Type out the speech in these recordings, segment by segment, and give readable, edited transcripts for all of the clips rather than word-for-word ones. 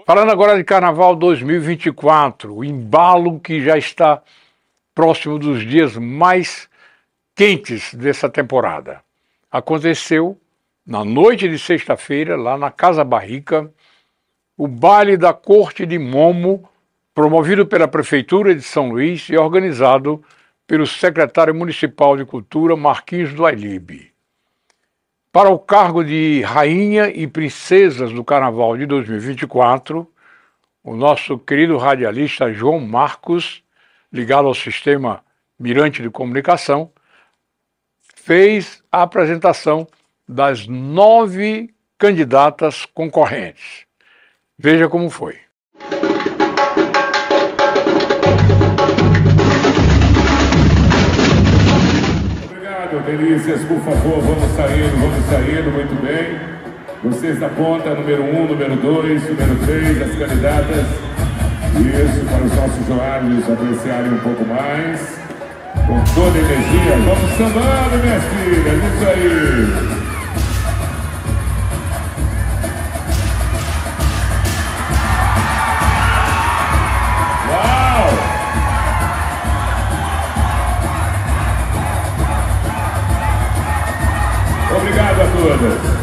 Falando agora de Carnaval 2024, o embalo que já está próximo dos dias mais quentes dessa temporada. Aconteceu na noite de sexta-feira, lá na Casa Barrica, o baile da Corte de Momo, promovido pela Prefeitura de São Luís e organizado pelo secretário municipal de Cultura, Marquinhos do Ailibe. Para o cargo de Rainha e Princesas do Carnaval de 2024, o nosso querido radialista João Marcos, ligado ao sistema Mirante de Comunicação, fez a apresentação das 9 candidatas concorrentes. Veja como foi. Obrigado, delícias. Por favor, vamos saindo, muito bem. Vocês da ponta, número 1, número 2, número 3, as candidatas. Isso, para os nossos usuários apreciarem um pouco mais. Com toda a energia. Vamos sambando, minhas filhas. Isso aí. Obrigado a todas.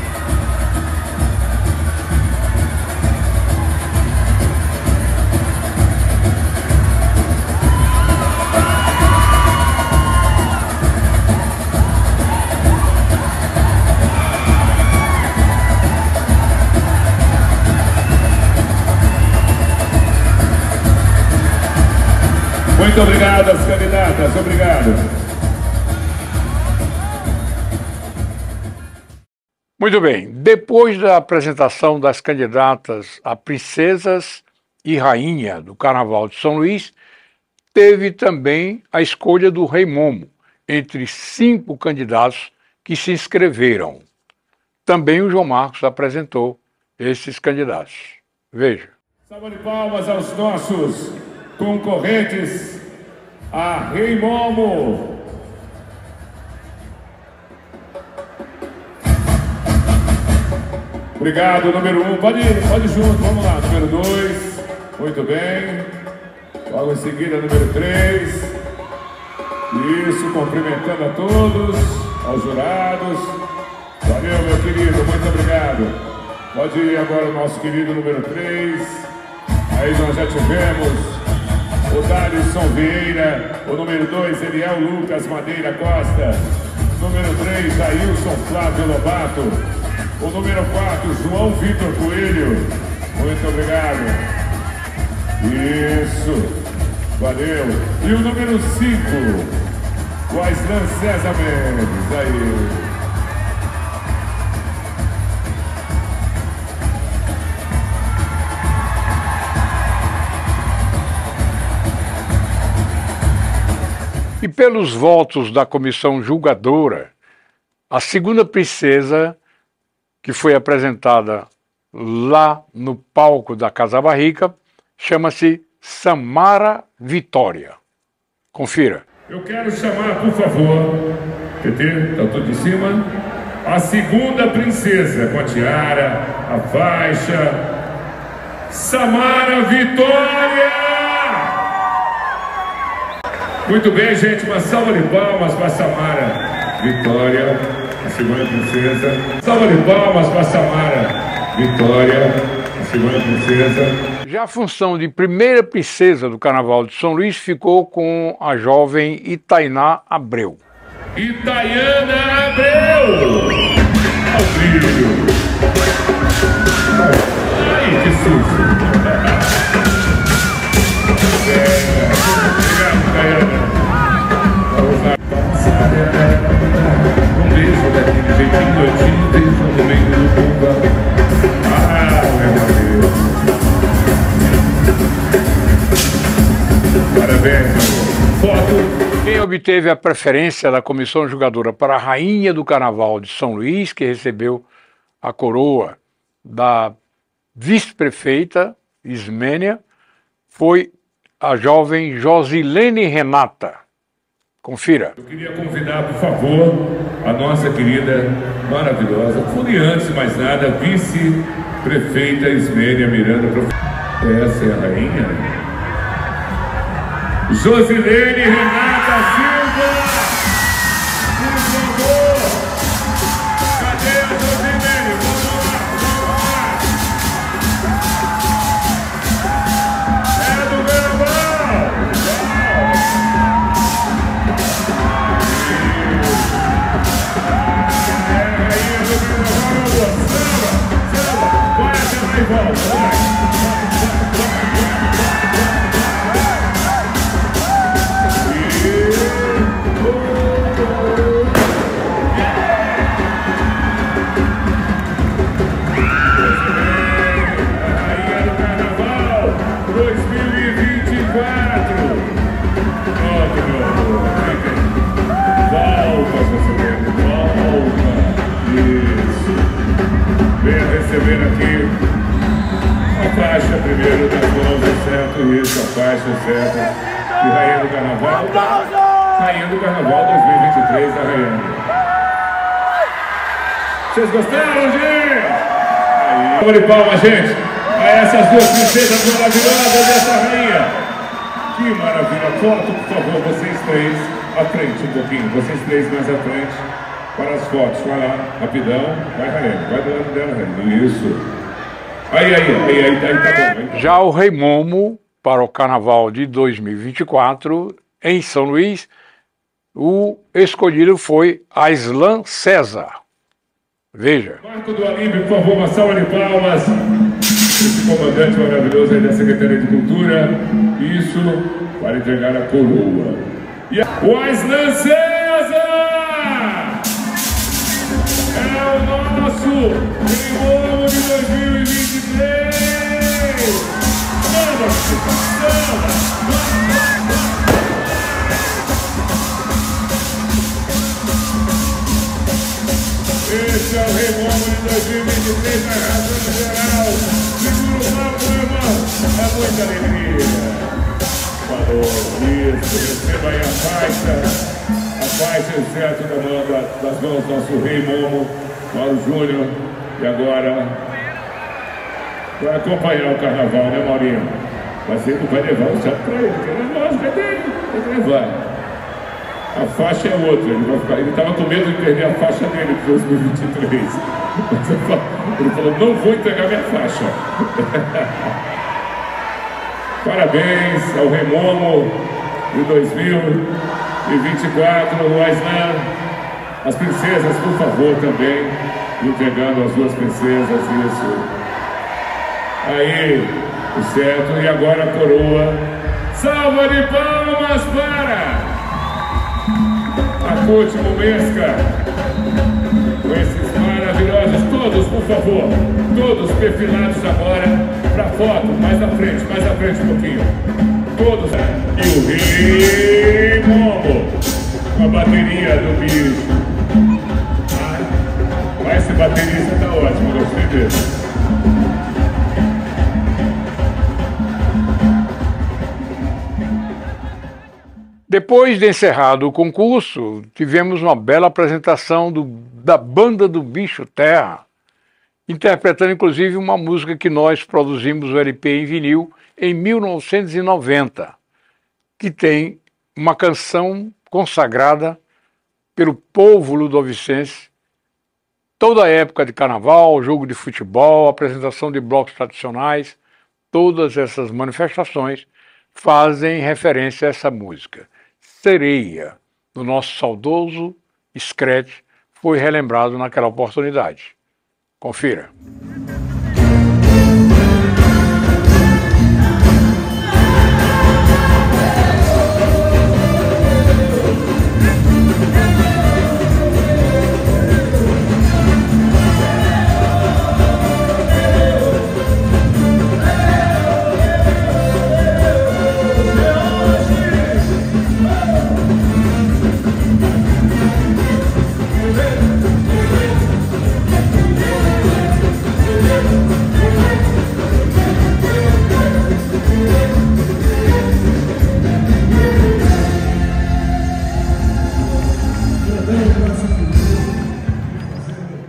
Muito obrigado às candidatas. Obrigado. Muito bem, depois da apresentação das candidatas a princesas e rainha do Carnaval de São Luís, teve também a escolha do Rei Momo, entre 5 candidatos que se inscreveram. Também o João Marcos apresentou esses candidatos. Veja. Salva de palmas aos nossos concorrentes a Rei Momo. Obrigado, número 1. Pode junto, vamos lá. Número 2, muito bem. Logo em seguida, número 3. Isso, cumprimentando a todos, aos jurados. Valeu, meu querido, muito obrigado. Pode ir agora o nosso querido número 3. Aí nós já tivemos o Dalisson Vieira. O número 2, Eliel Lucas Madeira Costa. Número 3, Ailson Flávio Lobato. O número 4, João Vitor Coelho. Muito obrigado. Isso. Valeu. E o número 5, o Aislan César Mendes. Aí. E pelos votos da comissão julgadora, a segunda princesa que foi apresentada lá no palco da Casa Barrica, chama-se Samara Vitória. Confira. Eu quero chamar, por favor, PT, está tudo de cima, a segunda princesa, com a tiara, a faixa, Samara Vitória! Muito bem, gente, uma salva de palmas para Samara Vitória. A segunda princesa. Salva de palmas para Samara Vitória, a segunda princesa. Já a função de primeira princesa do Carnaval de São Luís ficou com a jovem Itainá Abreu. Itaiana Abreu! Ao brilho! Ai, que susto! Obrigado, Itaiana. Vamos lá. Beijo daquele jeitinho doidinho, beijo no meio do bumba. Ah, meu Deus. Parabéns, foto. Quem obteve a preferência da comissão julgadora para a rainha do Carnaval de São Luís, que recebeu a coroa da vice-prefeita Ismênia, foi a jovem Josilene Renata. Confira. Eu queria convidar, por favor, a nossa querida, maravilhosa, foi antes de mais nada, vice-prefeita Ismênia Miranda. Essa é a rainha. Josilene Renata Silva. Por favor. Cadê a Josilene? Vamos lá, vamos lá. É do Carnaval. Vai até lá e volta, vai. Rainha do Carnaval 2024. Pronto, meu amor. Volta, Josilene, volta. Isso. Venha receber aqui a faixa primeiro das mãos, certo? Isso, a faixa certa de Rainha do Carnaval. Rainha do Carnaval 2023 da Rainha. Vocês gostaram, gente? Aí. Vamos de palma, gente, a essas duas princesas maravilhosas dessa rainha. Que maravilha. Foto, por favor, vocês três à frente um pouquinho. Vocês três mais à frente. Para as fotos, vai lá, rapidão. Vai, Rainha, vai do lado dela, Rainha. Isso. Aí, tá bom. Já o Rei Momo, para o Carnaval de 2024, em São Luís, o escolhido foi Aislan César. Veja. Marco do Alípio, por favor, uma salva de palmas. Esse comandante maravilhoso aí da Secretaria de Cultura. Isso, para entregar a coroa. E o Aislan César! É o nosso Rei Momo de 2023! Vamos, esse é o Rei Momo de 2023 na razão geral. Segura o papo, meu irmão. É muita alegria. Falou, isso. Receba aí a faixa certo das mãos do nosso Rei Momo, Mauro Júnior. E agora, vai acompanhar o Carnaval, né, Maurinho? Mas ele vai levar o certo para ele, porque é lógico, é dele. Tem que levar. A faixa é outra, ele estava com medo de perder a faixa dele para 2023. Ele falou, não vou entregar minha faixa. Parabéns ao Rei Momo de 2024, o Aislan. As princesas, por favor, também, entregando as duas princesas, isso. Aí, o certo, e agora a coroa. Salva de palmas para a corte momesca, com esses maravilhosos, todos, por favor, todos perfilados agora para foto, mais à frente um pouquinho, todos, e o Rei Momo, com a bateria do bicho, mas esse baterista tá ótimo, gostei dele. Depois de encerrado o concurso, tivemos uma bela apresentação da Banda do Bicho Terra, interpretando inclusive uma música que nós produzimos o LP em vinil em 1990, que tem uma canção consagrada pelo povo ludovicense, toda a época de carnaval, jogo de futebol, apresentação de blocos tradicionais, todas essas manifestações fazem referência a essa música. Sereia, do nosso saudoso Scratch, foi relembrado naquela oportunidade. Confira.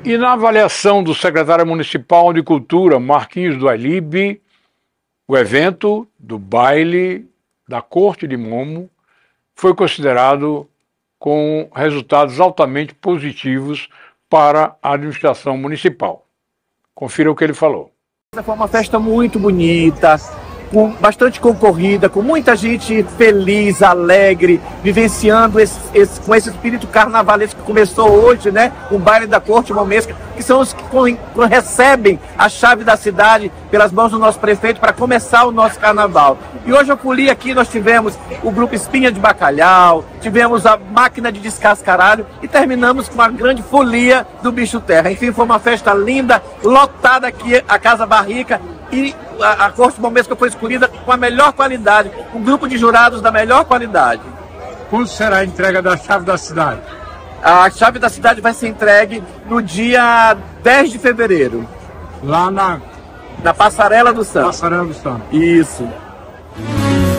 E na avaliação do secretário municipal de Cultura, Marquinhos do Alibe, o evento do baile da Corte de Momo foi considerado com resultados altamente positivos para a administração municipal. Confira o que ele falou. Foi uma festa muito bonita, bastante concorrida, com muita gente feliz, alegre, vivenciando com esse espírito carnavalesco que começou hoje, né? O baile da Corte Momesca, que são os que recebem a chave da cidade pelas mãos do nosso prefeito para começar o nosso carnaval. E hoje a folia aqui nós tivemos o grupo Espinha de Bacalhau, tivemos a máquina de descascaralho e terminamos com uma grande folia do Bicho Terra. Enfim, foi uma festa linda, lotada aqui, a Casa Barrica, e a Corte Momesca foi escolhida com a melhor qualidade, um grupo de jurados da melhor qualidade. Quando será a entrega da chave da cidade? A chave da cidade vai ser entregue no dia 10 de fevereiro. Lá na Passarela do Santo. Passarela do Santo. Isso.